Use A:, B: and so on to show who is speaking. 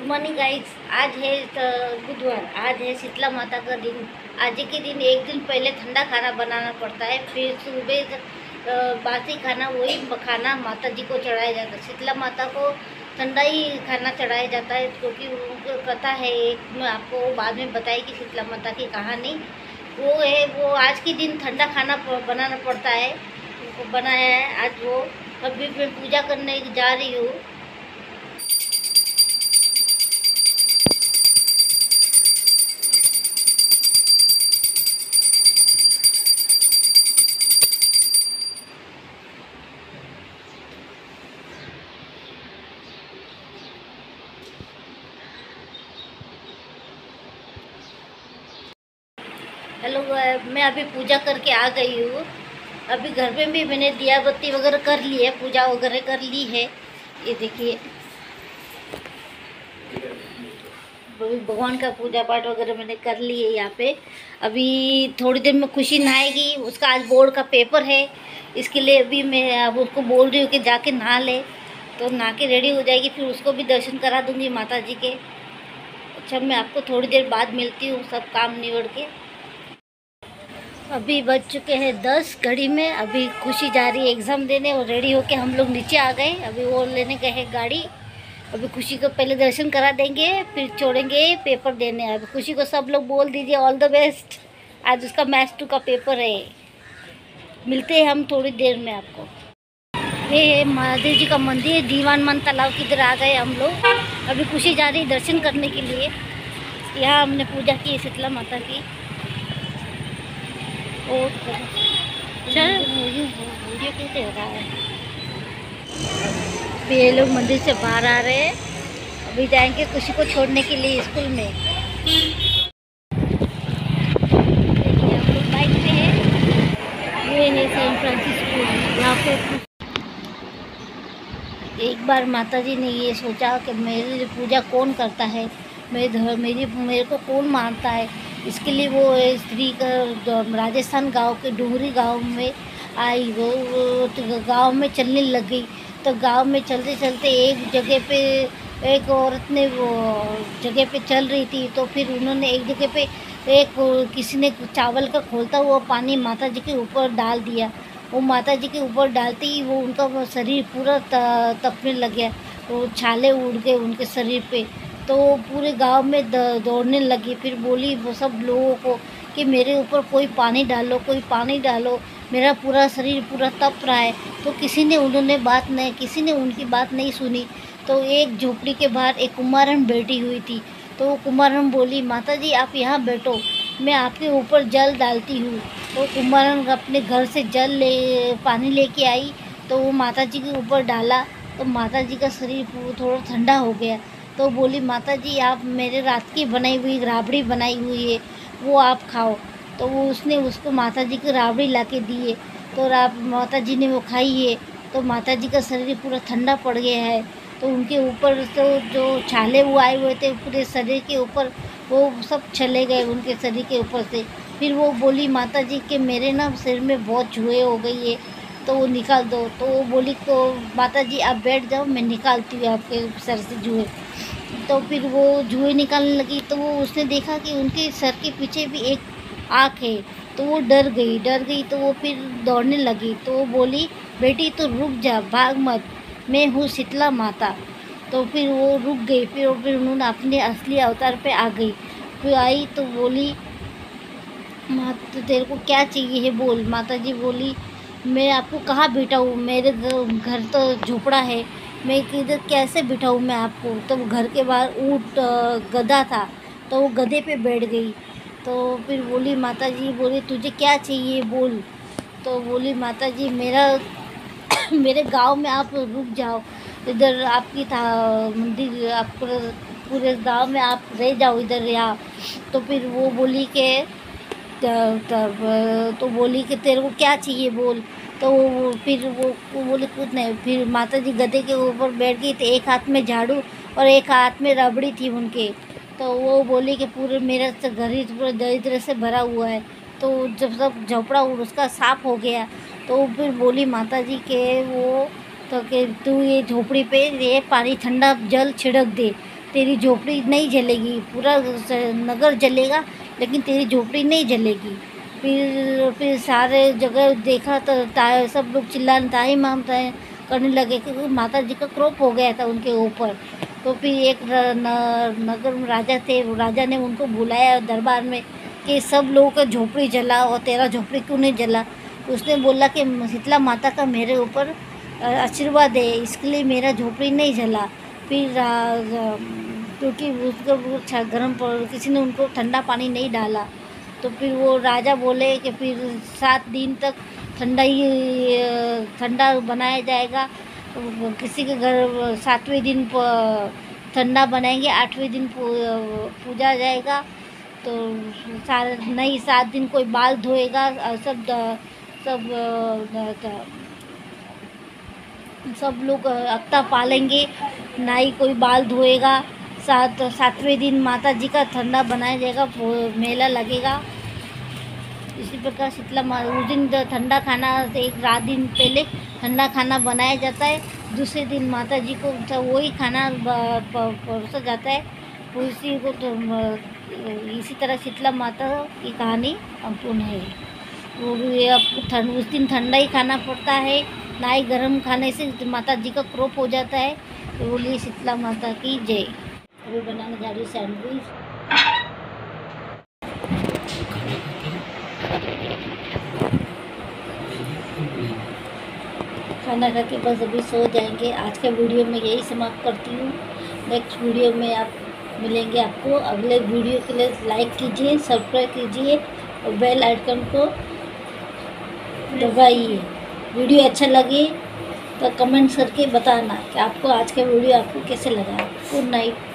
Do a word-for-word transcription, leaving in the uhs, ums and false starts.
A: Morning guys. आज है त- बुधवार। आज है शीतला माता का दिन। आज के दिन एक दिन पहले ठंडा खाना बनाना पड़ता है, फिर सुबह अ, बासी खाना वही खाना माता जी को चढ़ाया जाता है। शीतला माता को ठंडा ही खाना चढ़ाया जाता है, क्योंकि उनको कथा है एक, मैं आपको बाद में बताएगी शीतला माता की कहानी। वो है वो आज के दिन ठंडा खाना प- बनाना पड़ता है, उनको बनाया है आज वो। अभी मैं पूजा करने जा रही हूँ। हेलो, मैं अभी पूजा करके आ गई हूँ। अभी घर में भी मैंने दिया बत्ती वगैरह कर ली है, पूजा वगैरह कर ली है। ये देखिए, भगवान का पूजा पाठ वगैरह मैंने कर ली है यहाँ पे। अभी थोड़ी देर में खुशी नहाएगी, उसका आज बोर्ड का पेपर है, इसके लिए अभी मैं अब उसको बोल रही हूँ कि जाके नहा ले। तो नहा के रेडी हो जाएगी, फिर उसको भी दर्शन करा दूँगी माता जी के। अच्छा, मैं आपको थोड़ी देर बाद मिलती हूँ सब काम निबड़ के। अभी बज चुके हैं दस घड़ी में। अभी खुशी जा रही है एग्ज़ाम देने, और रेडी होके हम लोग नीचे आ गए। अभी वो लेने गए हैं गाड़ी। अभी खुशी को पहले दर्शन करा देंगे, फिर छोड़ेंगे पेपर देने। अभी खुशी को सब लोग बोल दीजिए ऑल द बेस्ट। आज उसका मैथ्स टू का पेपर है। मिलते हैं हम थोड़ी देर में आपको। ये है महादेव जी का मंदिर, दीवान मन तालाब की इधर आ गए हम लोग। अभी खुशी जा रही है दर्शन करने के लिए। यहाँ हमने पूजा की शीतला माता की। और चल वीडियो क्यों दे रहा है। अभी ये लोग मंदिर से बाहर आ रहे हैं। अभी जाएंगे खुशी को छोड़ने के लिए स्कूल में। देखिए हम लोग बाइक पे है। ये है सेंट फ्रांसिस स्कूल। यहाँ पे एक बार माताजी ने ये सोचा कि मेरी पूजा कौन करता है, मेरे धर्म मेरी मेरे को कौन मानता है। इसके लिए वो स्त्री का राजस्थान गांव के डूंगरी गांव में आई। वो, वो तो गांव में चलने लग गई। तो गांव में चलते चलते एक जगह पे एक औरत ने वो जगह पे चल रही थी। तो फिर उन्होंने एक जगह पे एक किसी ने चावल का खोलता हुआ पानी माता जी के ऊपर डाल दिया। वो माता जी के ऊपर डालते ही वो उनका वो शरीर पूरा तपने लग गया। वो छाले उड़ गए उनके शरीर पे। तो वो पूरे गांव में दौड़ने लगी। फिर बोली वो सब लोगों को कि मेरे ऊपर कोई पानी डालो, कोई पानी डालो, मेरा पूरा शरीर पूरा तप रहा है। तो किसी ने उन्होंने बात नहीं किसी ने उनकी बात नहीं सुनी। तो एक झोपड़ी के बाहर एक कुमारन बैठी हुई थी। तो वो कुमारन बोली, माता जी आप यहाँ बैठो, मैं आपके ऊपर जल डालती हूँ। तो कुमारन अपने घर से जल ले पानी लेके आई। तो वो माता जी के ऊपर डाला। तो माता जी का शरीर थोड़ा ठंडा हो गया। तो बोली, माता जी आप मेरे रात की बनाई हुई राबड़ी बनाई हुई है, वो आप खाओ। तो वो उसने उसको माता जी की राबड़ी ला के दी है। तो राब माता जी ने वो खाई है। तो माता जी का शरीर पूरा ठंडा पड़ गया है। तो उनके ऊपर तो जो छाले वो आए हुए थे पूरे शरीर के ऊपर, वो सब चले गए उनके शरीर के ऊपर से। फिर वो बोली माता जी के मेरे ना सिर में बहुत जुए हो गई है, तो वो निकाल दो। तो वो बोली को माता जी आप बैठ जाओ, मैं निकालती हूँ आपके सर से जुए। तो फिर वो जुए निकालने लगी। तो वो उसने देखा कि उनके सर के पीछे भी एक आँख है। तो वो डर गई डर गई तो वो फिर दौड़ने लगी। तो वो बोली, बेटी तो रुक जा, भाग मत, मैं हूँ शीतला माता। तो फिर वो रुक गई। फिर फिर उन्होंने अपने असली अवतार पे आ गई। फिर आई तो बोली, माँ तो तेरे को क्या चाहिए है बोल। माता जी बोली, मैं आपको कहाँ बिठाऊँ, मेरे घर तो झोपड़ा है, मैं किधर कैसे बिठाऊँ मैं आपको। तो घर के बाहर ऊँट गधा था, तो वो गधे पे बैठ गई। तो फिर बोली माता जी बोली, तुझे क्या चाहिए बोल। तो बोली माता जी मेरा मेरे गांव में आप रुक जाओ, इधर आपकी था मंदिर, आप पूरे गांव में आप रह जाओ इधर यहाँ। तो फिर वो बोली कि तब तो बोली कि तेरे को क्या चाहिए बोल। तो वो फिर वो, वो बोले कुछ नहीं। फिर माता जी गधे के ऊपर बैठ गई। तो एक हाथ में झाड़ू और एक हाथ में रबड़ी थी उनके। तो वो बोली कि पूरे मेरा तो घर ही पूरा दरिद्र से भरा हुआ है। तो जब सब झोपड़ा उसका साफ हो गया, तो फिर बोली माता जी के वो तो कि तू ये झोपड़ी पे ये पानी ठंडा जल छिड़क दे। तेरी झोपड़ी नहीं जलेगी, पूरा नगर जलेगा लेकिन तेरी झोपड़ी नहीं जलेगी। फिर फिर सारे जगह देखा तो ता, सब लोग चिल्लाने ताई माम ताई करने लगे क्योंकि माता जी का क्रोप हो गया था उनके ऊपर। तो फिर एक न, नगर में राजा थे, राजा ने उनको बुलाया दरबार में कि सब लोगों का झोपड़ी जला और तेरा झोपड़ी क्यों नहीं जला। उसने बोला कि शीतला माता का मेरे ऊपर आशीर्वाद है, इसके लिए मेरा झोपड़ी नहीं जला। फिर क्योंकि उसको गर्म किसी ने उनको ठंडा पानी नहीं डाला, तो फिर वो राजा बोले कि फिर सात दिन तक ठंडा ही ठंडा बनाया जाएगा। तो किसी के घर सातवें दिन ठंडा बनाएंगे, आठवें दिन पूजा जाएगा। तो सारे नहीं सात दिन कोई बाल धोएगा, सब सब सब लोग अक्ता पालेंगे, नाई कोई बाल धोएगा। सात सातवें दिन माता जी का ठंडा बनाया जाएगा, मेला लगेगा। इसी प्रकार शीतला मा उस दिन ठंडा खाना एक रात दिन पहले ठंडा खाना बनाया जाता है, दूसरे दिन माता जी को वही खाना परोसा जाता है। तो इसी को तो इसी तरह शीतला माता की कहानी संपूर्ण है। वो अब उस दिन ठंडा ही खाना पड़ता है, ना ही गर्म खाने से माता जी का क्रोप हो जाता है। तो बोलिए शीतला माता की जय। अभी बनाने जा रही सैंडविच। खाना खा के बस अभी सो जाएंगे। आज का वीडियो में यही समाप्त करती हूँ। नेक्स्ट वीडियो में आप मिलेंगे आपको। अगले वीडियो के लिए लाइक कीजिए, सब्सक्राइब कीजिए और बेल आइकन को दबाइए। वीडियो अच्छा लगे तो कमेंट्स करके बताना कि आपको आज का वीडियो आपको कैसे लगा। Good night.